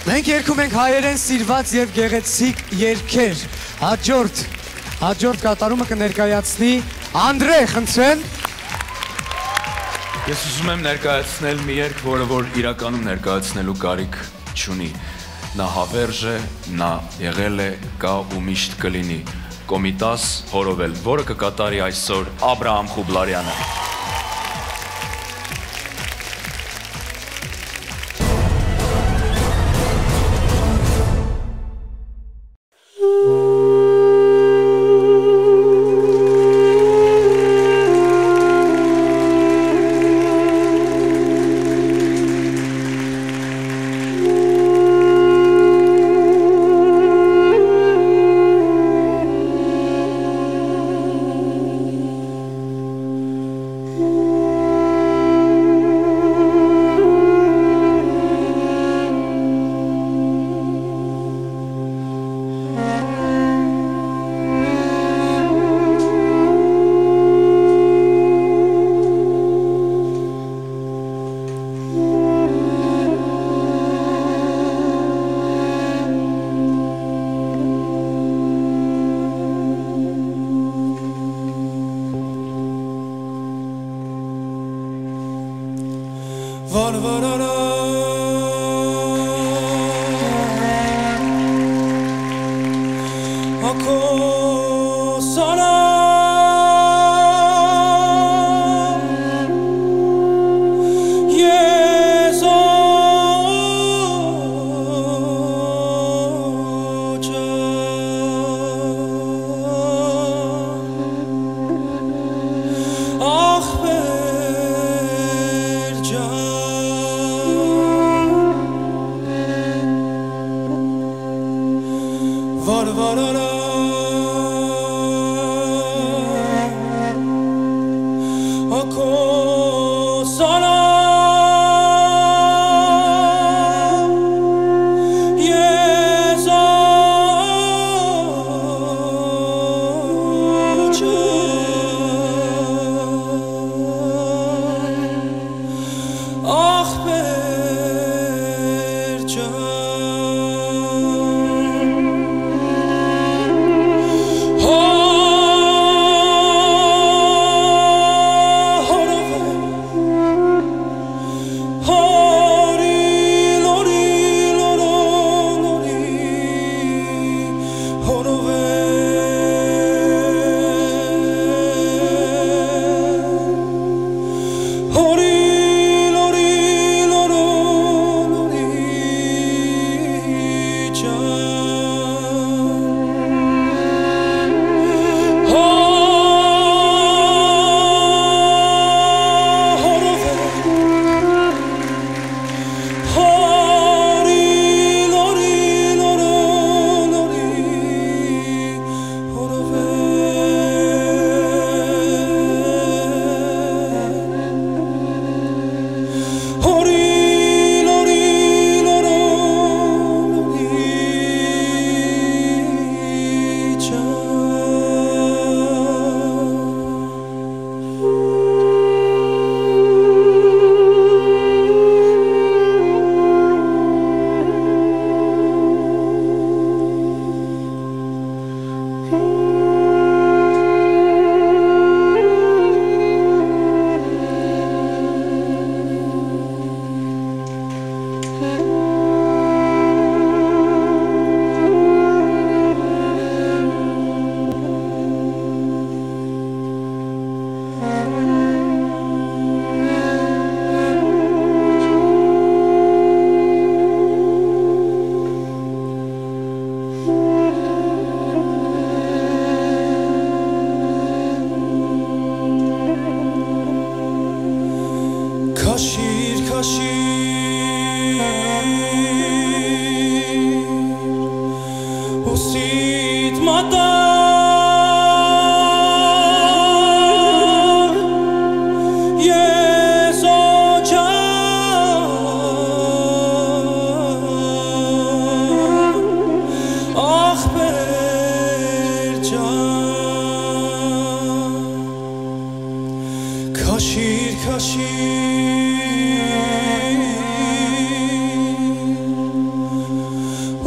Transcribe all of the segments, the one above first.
Մենք երգում ենք հայերեն սիրված եւ գեղեցիկ երգեր։ Հաջորդ կատարումը կներկայացնի Անդրե, խնդրեմ։ Ես ուզում եմ ներկայացնել մի երգ, որը որ իրականում ներկայացնելու կարիք չունի։ Նա հավերժ է, նա եղել է, կա ու միշտ կլինի։ Կոմիտաս Հորովել, որը կկատարի այսօր Աբրահամ Խուբլարյանը։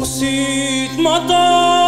Ողսիդ մատա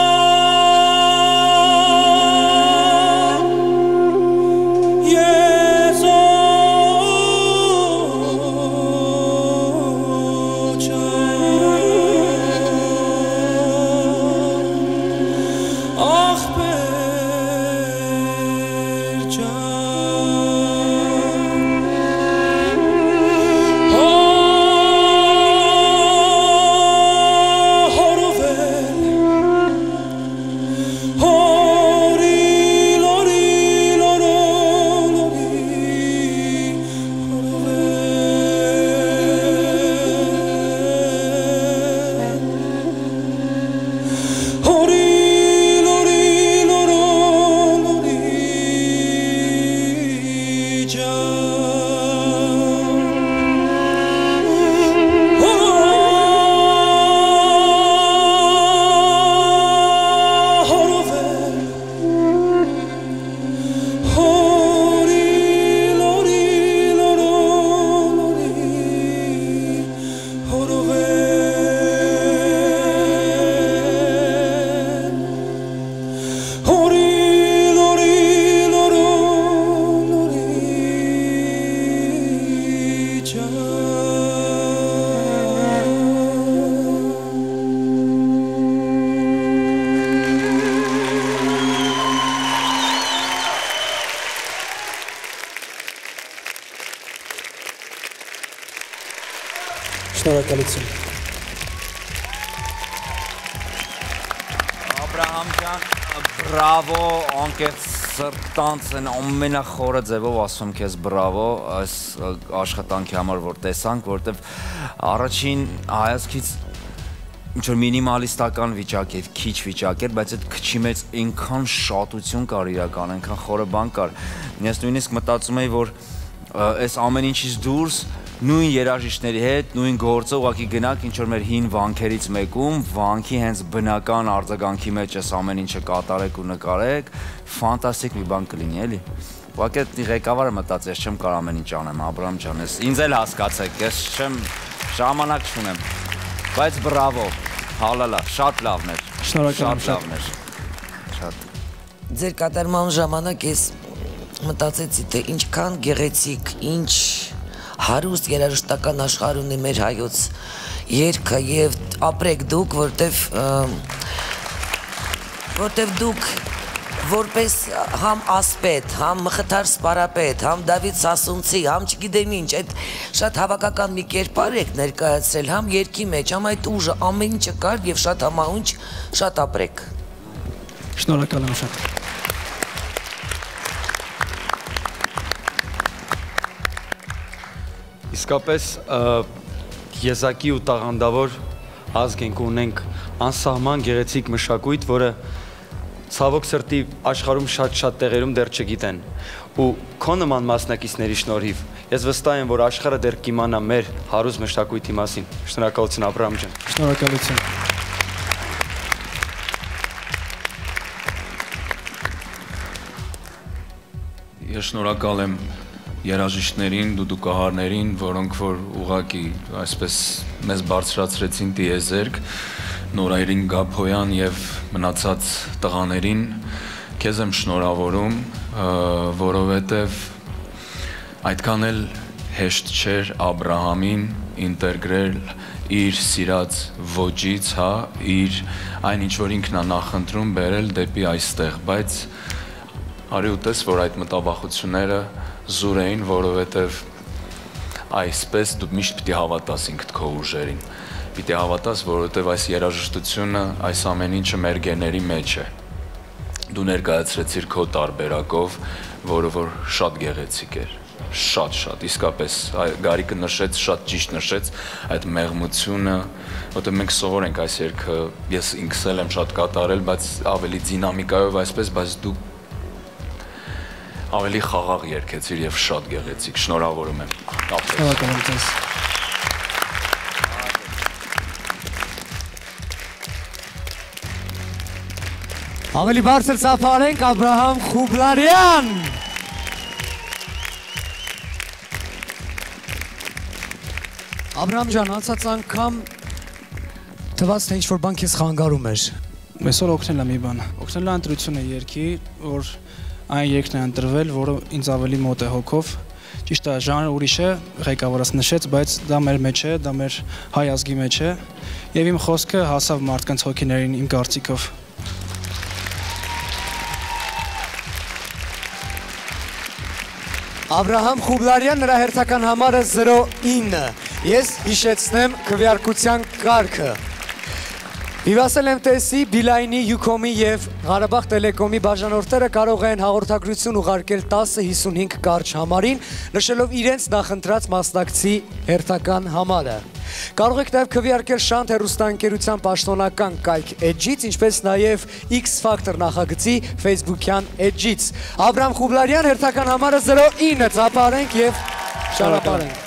Շնորհակալություն։ Աբրահամ ջան, բրավո, անկեղծ սրտանց են ամենախորը ձևով ասում քեզ բրավո այս աշխատանքի համար, որ տեսանք, որտեվ առաջին հայացքից ինչ-որ մինիմալիստական վիճակ էր, քիչ վիճակ էր, բայց այդ քչի մեջ այնքան շատություն կար իրական, այնքան խորը բան կար։ Ես նույնիսկ մտածում էի, որ այս ամեն ինչից դուրս նույն երաժիշտների հետ, նույն գործը ուղղակի գնանք ինչ-որ մեր հին վանքերից մեկում, վանքի հենց բնական արձագանքի մեջ այս ամեն ինչը կատարեք ու նկարեք, ֆանտաստիկ մի բան կլինի, էլի։ Ուղղակի այդ ղեկավարը մտածեց, ես չեմ կարող ամեն ինչ անեմ, Աբրահամ ջան, ինձ էլ հասկացեք, ես չեմ ժամանակ չունեմ։ Բայց բրավո, հալալա, շատ լավն էր։ Շատ լավն էր։ Շատ։ Ձեր կատարման ժամանակ ես մտածեցի, թե ինչքան գեղեցիկ, ինչ հարուստ երաժշտական աշխարհ ունի մեր հայոց երգը եւ ապրեք դուք, որտեվ դուք որպես համ ասպետ, համ մխիթար սպարապետ, համ Դավիթ Սասունցի, համ չգիտեմ ինչ, այդ շատ հավաքական մի կերպար եք ներկայացրել, համ երգի մեջ, համ այդ ուժը ամեն ինչը կար եւ շատ համահունչ, շատ ապրեք։ Շնորհակալ եմ շատ։ Իսկապես եզակի ու տաղանդավոր ազգ ենք ունենք անսահման գեղեցիկ մշակույթ, որը ցավոք սրտի աշխարհում շատ տեղերում դեռ չգիտեն։ Ու քո նման մասնակիցների շնորհիվ ես վստահ եմ, որ աշխարհը դեռ կիմանա մեր հարուստ մշակույթի մասին։ Շնորհակալություն Աբրահամ ջան։ Շնորհակալություն։ Ես շնորհակալ եմ երաժիշտներին, դուդուկահարներին, որոնք որ ուղղակի այսպես մեզ բարձրացրեցին տիեզերք, Նորայրին Գաբոյան եւ մնացած տղաներին, քեզ եմ շնորհավորում, որովհետեւ այդքան էլ հեշտ չէր Աբրահամին ինտեգրել իր սիրած ոճից, հա, իր այն ինչ որ ինքն է նախընտրում բերել դեպի այստեղ, բայց արի ու տես, որ այդ մտավախությունները զուր էին, որովհետև այսպես դու միշտ պիտի հավատաս ինքդ քո ուժերին, պիտի հավատաս, որովհետև այս երաժշտությունը, այս ամեն ինչը մեր գեների մեջ է, դու ներկայացրեցիր քո տարբերակով, որը որ շատ գեղեցիկ էր, շատ, իսկապես Գարիկը նշեց, շատ ճիշտ նշեց այդ մեղմությունը, որտեղ մենք սովոր ենք այս երգը, ես ինքս էլ եմ շատ կատարել, բայց ավելի դինամիկայով այսպես, բայց դու ավելի խաղաղ երգեցիր եւ շատ գեղեցիկ, շնորհավորում եմ։ Շնորհակալ եմ ձեզ։ Ավելի բարձր ծափարենք Աբրահամ Խուբլարյան։ Աբրահամ ջան, անցած անգամ Թվաց թե ինչ-որ բան քեզ խանգարում էր։ Այսօր օգնել է մի բան։ Օգնել է ընտրությունը երկի, որ այն երկն է ընտրվել, որը ինձ ավելի մոտ է հոգով։ Ճիշտ է, ժանրը ուրիշ է, ղեկավարած նշեց, բայց դա մեր մեջ է, դա մեր հայ ազգի մեջ է, եւ իմ խոսքը հասավ մարդկանց հոգիներին իմ կարծիքով։ Աբրահամ Խուբլարյան, նրա հերթական համարը 09։ Ես հիշեցնեմ քվեարկության կարգը։ Վիվասել MTS-ի, Beeline-ի, Ucom-ի և Ղարաբաղ Տելեկոմի բաժանորդները կարող են հաղորդագրություն ուղարկել 1055 կարճ համարին, նշելով իրենց նախընտրած մասնակցի հերթական համարը։ Կարող եք նաև քվեարկել Շանթ հեռուստաընկերության պաշտոնական կայք էջից, ինչպես նաև X Factor նախագծի Facebook-յան էջից։ Աբրահամ Խուբլարյան, հերթական համարը 09, ծափարենք և շարապարենք։